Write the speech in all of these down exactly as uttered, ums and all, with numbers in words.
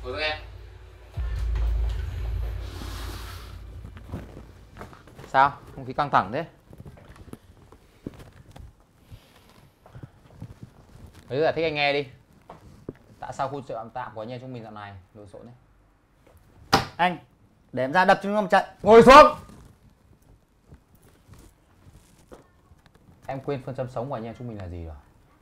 Ngồi xuống em. Sao? Không khí căng thẳng thế? Đấy, giải thích anh nghe đi. Tại sao khu chợ tạm của anh em chúng mình dạo này đồ sộ đấy? Anh, để em ra đập chúng nó một trận. Ngồi xuống. Em quên phương châm sống của anh em chúng mình là gì rồi?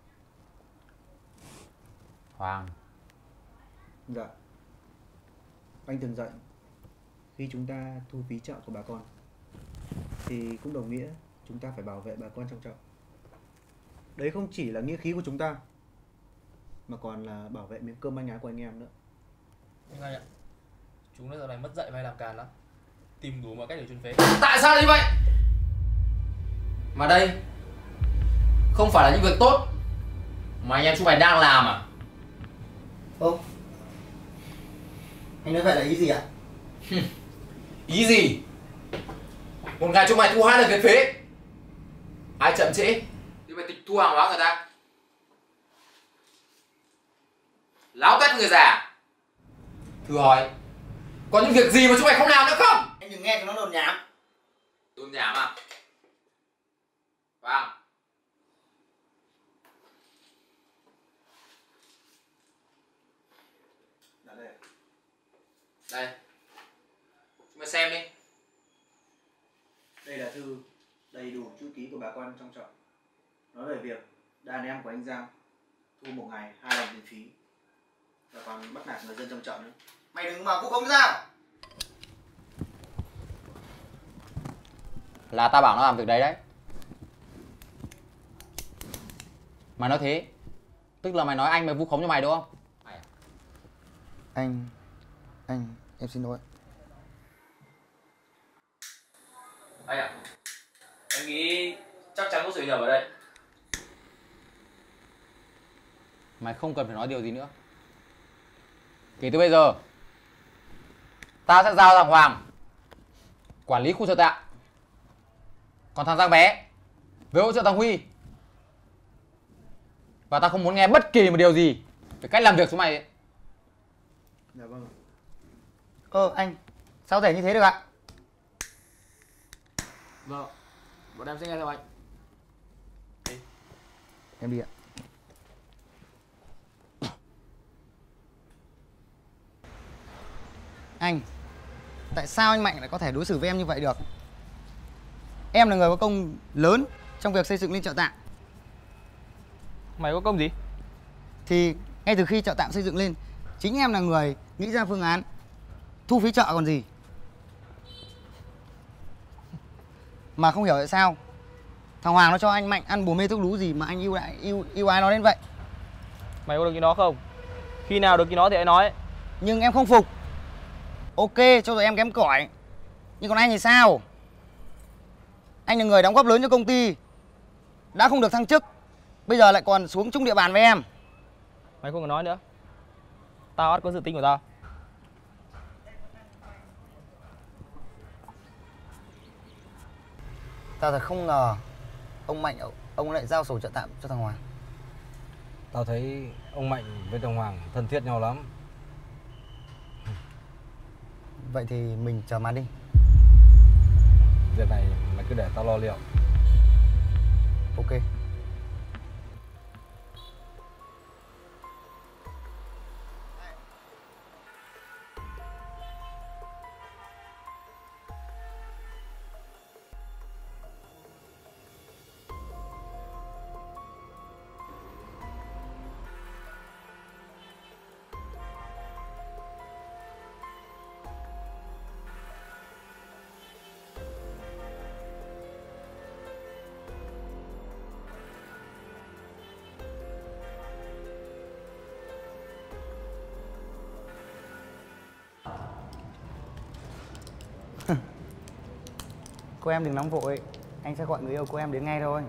Hoàng. Dạ. Anh từng dạy, khi chúng ta thu phí chợ của bà con thì cũng đồng nghĩa chúng ta phải bảo vệ bà con trong chợ. Đấy không chỉ là nghĩa khí của chúng ta, mà còn là bảo vệ miếng cơm manh áo của anh em nữa. Nhưng anh ạ, chúng nó giờ này mất dạy và hay làm càn lắm, tìm đủ mọi cách để trốn phế. Tại sao như vậy? Mà đây không phải là những việc tốt mà anh em chúng mày đang làm à? Ô, anh nói vậy là ý gì ạ? Ý gì? Một ngày chúng mày thu hai lần tiền phế, ai chậm trễ thì mày tịch thu hàng hóa người ta. Láo tét người già. Thử hỏi, có những việc gì mà chúng mày không làm nữa không? Anh đừng nghe cho nó đồn nhảm. Đồn nhảm à? Vâng. Dạ đây. Đây, chúng mày xem đi. Đây là thư đầy đủ chữ ký của bà con trong chợ, nói về việc đàn em của anh Giang thu một ngày hai lần tiền phí và còn bắt nạt người dân trong chợ nữa. Mày đừng mà vu khống sao? Là tao bảo nó làm việc đấy đấy. Mày nói thế tức là mày nói anh mày vu khống cho mày đúng không? Anh, anh, em xin lỗi. Anh ạ, em nghĩ chắc chắn có sự nhầm ở đây. Mày không cần phải nói điều gì nữa. Kể từ bây giờ tao sẽ giao thằng Hoàng quản lý khu chợ tạm, còn thằng Giang bé về hỗ trợ thằng Huy. Và tao không muốn nghe bất kỳ một điều gì về cách làm việc của mày ấy. Dạ vâng. Ơ anh, sao thể như thế được ạ? Vâng, bọn em sẽ nghe theo anh. Đi. Em đi ạ. Anh, tại sao anh Mạnh lại có thể đối xử với em như vậy được? Em là người có công lớn trong việc xây dựng lên chợ tạm. Mày có công gì? Thì ngay từ khi chợ tạm xây dựng lên, chính em là người nghĩ ra phương án thu phí chợ còn gì. Mà không hiểu tại sao thằng Hoàng nó cho anh Mạnh ăn bùa mê thuốc lú gì mà anh yêu lại yêu yêu ái nó đến vậy. Mày có được như nó không? Khi nào được như nó thì hãy nói. Nhưng em không phục. Ok, cho rồi em kém cỏi. Nhưng còn anh thì sao? Anh là người đóng góp lớn cho công ty, đã không được thăng chức, bây giờ lại còn xuống chung địa bàn với em. Mày không cần nói nữa. Tao ắt có dự tính của tao. Tao thật không ngờ ông Mạnh ông lại giao sổ chợ tạm cho thằng Hoàng. Tao thấy ông Mạnh với thằng Hoàng thân thiết nhau lắm. Vậy thì mình chờ màn đi. Việc này mày cứ để tao lo liệu. Ok. Cô em đừng nóng vội, anh sẽ gọi người yêu cô em đến ngay thôi.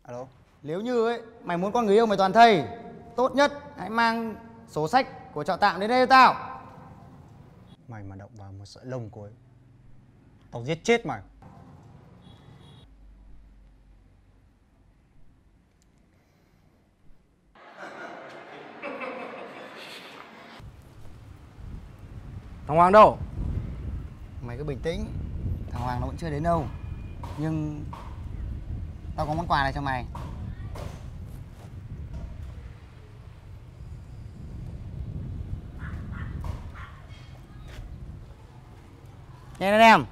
Alo. Nếu như ấy mày muốn con người yêu mày toàn thây, tốt nhất hãy mang sổ sách của Chợ Tạm đến đây cho tao. Mày mà động vào một sợi lông của ấy, tao giết chết mày. Thằng Hoàng đâu? Mày cứ bình tĩnh, thằng Hoàng nó vẫn chưa đến đâu. Nhưng tao có món quà này cho mày. Nhanh lên em.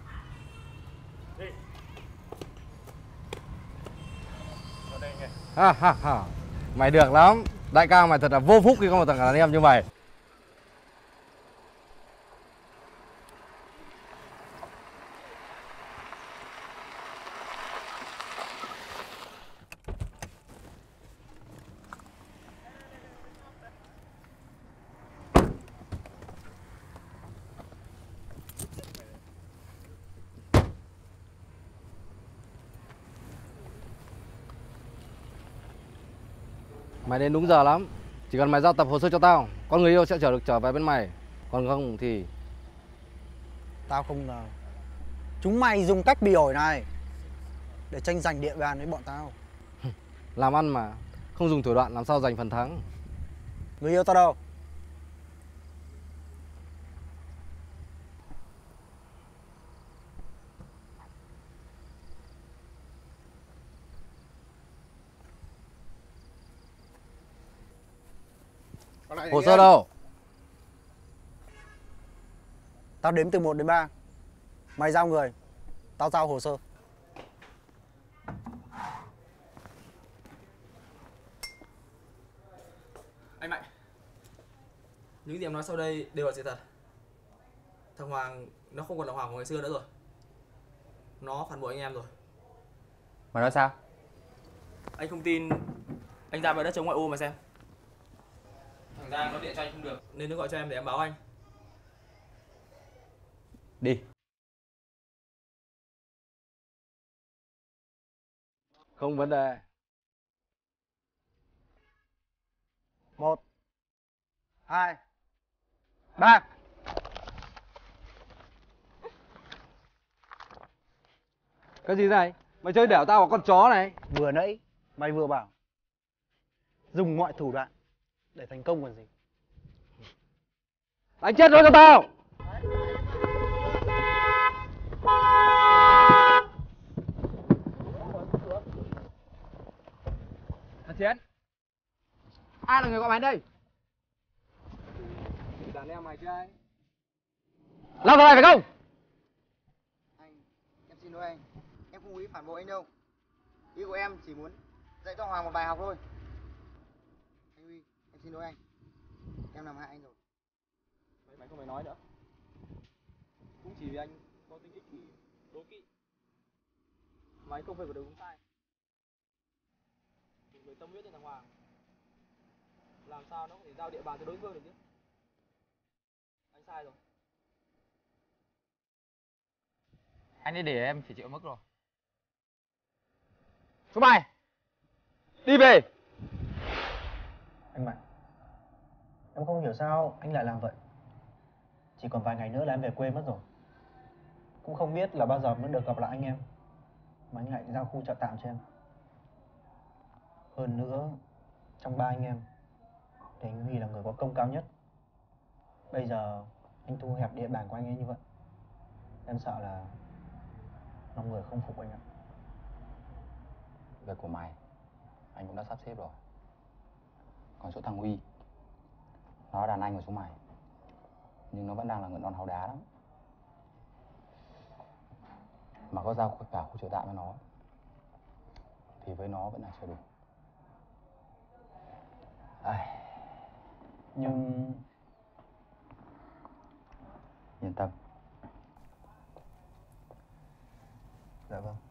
Ha ha ha. Mày được lắm. Đại ca mày thật là vô phúc khi có một thằng đàn em như mày. Mày đến đúng giờ lắm. Chỉ cần mày giao tập hồ sơ cho tao, con người yêu sẽ trở được trở về bên mày. Còn không thì Tao không ngờ chúng mày dùng cách bị ổi này để tranh giành địa bàn với bọn tao. làm ăn mà không dùng thủ đoạn làm sao giành phần thắng. Người yêu tao đâu? Hồ sơ đâu? Tao đếm từ một đến ba. Mày giao người, tao giao hồ sơ. Anh Mạnh, những gì em nói sau đây đều là sự thật. Thằng Hoàng nó không còn là Hoàng của ngày xưa nữa rồi. Nó phản bội anh em rồi. Mày nói sao? Anh không tin, anh ra bãi đất chống ngoại ô mà xem. Thằng Giang nó điện cho anh không được nên nó gọi cho em để em báo anh. Đi. Không vấn đề. Một, hai, ba. Cái gì này? Mày chơi đẻo tao vào con chó này. Vừa nãy mày vừa bảo dùng mọi thủ đoạn để thành công còn gì. Đánh chết nó cho tao. Thằng Chiến, ai là người gọi mày đây? Đàn em mày chứ ai? Làm rồi phải không? Anh, em xin lỗi anh. Em không ý phản bội anh đâu. Ý của em chỉ muốn dạy cho Hoàng một bài học thôi. Anh Huy, em xin lỗi anh. Em làm hại anh rồi. Mày, mày không phải nói nữa. Cũng chỉ vì anh có tính ích kỷ, đố kỵ. Mày không phải có đúng sai. Một người tâm huyết như thằng Hoàng, làm sao nó có thể giao địa bàn cho đối phương được chứ? Anh sai rồi. Anh đi để em phải chịu mức rồi. Chúng mày đi về. Anh Mạnh, em không hiểu sao anh lại làm vậy. Chỉ còn vài ngày nữa là em về quê mất rồi. Cũng không biết là bao giờ mới được gặp lại anh em, mà anh lại giao khu Chợ Tạm cho em. Hơn nữa, trong ba anh em thì anh Huy là người có công cao nhất. Bây giờ anh thu hẹp địa bàn của anh ấy như vậy, em sợ là lòng người không phục anh ạ. Việc của mày anh cũng đã sắp xếp rồi. Còn chỗ thằng Huy, nó là đàn anh của chúng mày, nhưng nó vẫn đang là người non háu đá lắm. Mà có giao cả khu Chợ Tạm với nó thì với nó vẫn là chưa đủ. Ai... Nhưng Yên tâm. dạ vâng.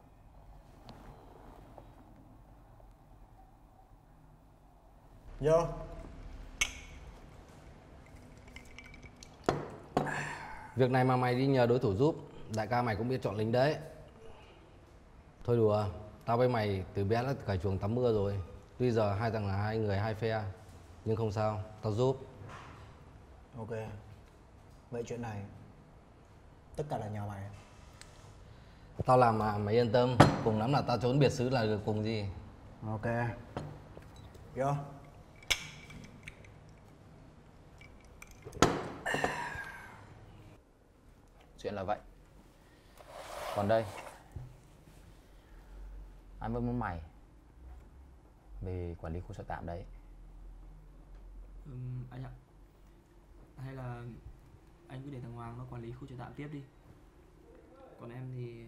Vô. Việc này mà mày đi nhờ đối thủ giúp, đại ca mày cũng biết chọn lính đấy. Thôi đùa, Tao với mày từ bé đã cởi chuồng tắm mưa rồi. Tuy giờ hai thằng là hai người hai phe, nhưng không sao, tao giúp. Ok. Vậy chuyện này tất cả là nhờ mày. Tao làm mà mày yên tâm, cùng lắm là tao trốn biệt xứ là được cùng gì. Ok. Vô. Chuyện là vậy. Còn đây, anh vẫn muốn mày về quản lý khu trọ tạm đấy. Ừm, anh ạ, hay là anh cứ để thằng Hoàng nó quản lý khu trọ tạm tiếp đi. Còn em thì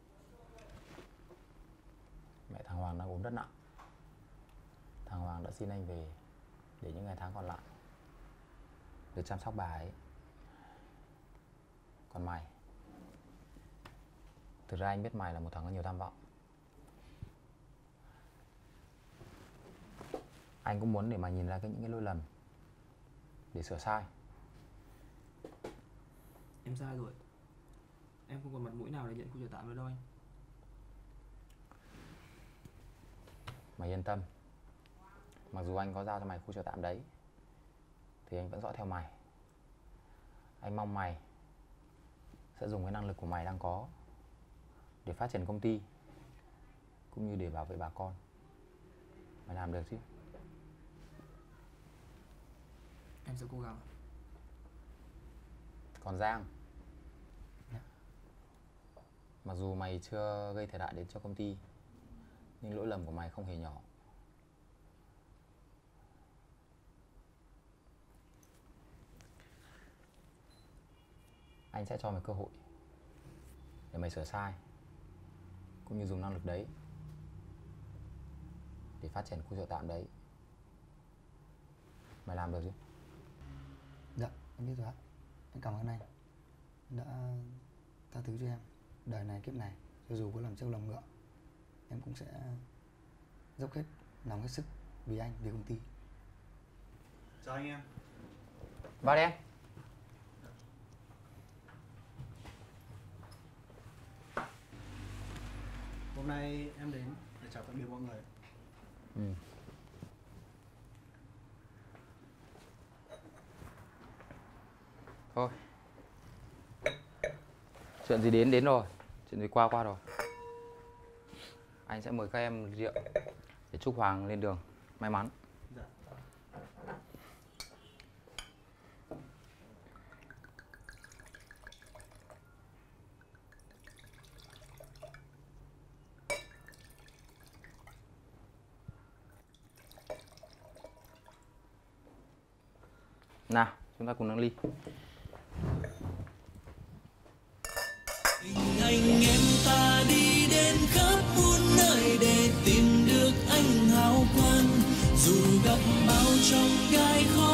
Mẹ thằng Hoàng đang ốm rất nặng. Thằng Hoàng đã xin anh về để những ngày tháng còn lại được chăm sóc bà ấy. Còn mày, thực ra anh biết mày là một thằng có nhiều tham vọng. Anh cũng muốn để mày nhìn ra cái những cái lỗi lầm để sửa sai. em sai rồi. Em không còn mặt mũi nào để nhận khu trọ tạm nữa đâu anh. Mày yên tâm, mặc dù anh có giao cho mày khu trọ tạm đấy thì anh vẫn dõi theo mày. Anh mong mày sẽ dùng cái năng lực của mày đang có để phát triển công ty cũng như để bảo vệ bà con. Mày làm được chứ? Em sẽ cố gắng. Còn Giang, mặc dù mày chưa gây thiệt hại đến cho công ty, nhưng lỗi lầm của mày không hề nhỏ. Anh sẽ cho mày cơ hội để mày sửa sai, cũng như dùng năng lực đấy để phát triển khu trọ tạm đấy. Mày làm được chứ? Dạ, em biết rồi ạ. Em cảm ơn anh đã tha thứ cho em. Đời này kiếp này, cho dù có làm trâu làm ngựa, em cũng sẽ dốc hết, làm hết sức vì anh, vì công ty. Chào anh em. Vào đi em. Hôm nay em đến để chào tạm biệt mọi người. Ừ. Thôi, chuyện gì đến đến rồi, chuyện gì qua qua rồi. Anh sẽ mời các em rượu để chúc Hoàng lên đường may mắn. Dạ. Nào, chúng ta cùng nâng ly. Anh em ta đi đến khắp muôn nơi để tìm được anh hào quang, dù gặp bao trong gai khó